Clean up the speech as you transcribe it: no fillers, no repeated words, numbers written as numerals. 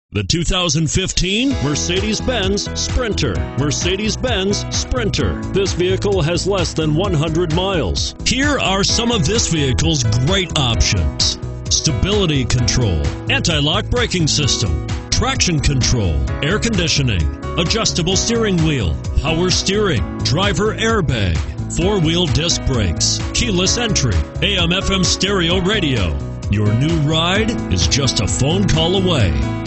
The 2015 Mercedes-Benz Sprinter. Mercedes-Benz Sprinter. This vehicle has less than 100 miles. Here are some of this vehicle's great options: stability control, anti-lock braking system, traction control, air conditioning, adjustable steering wheel, power steering, driver airbag, four-wheel disc brakes, keyless entry, AM/FM stereo radio. Your new ride is just a phone call away.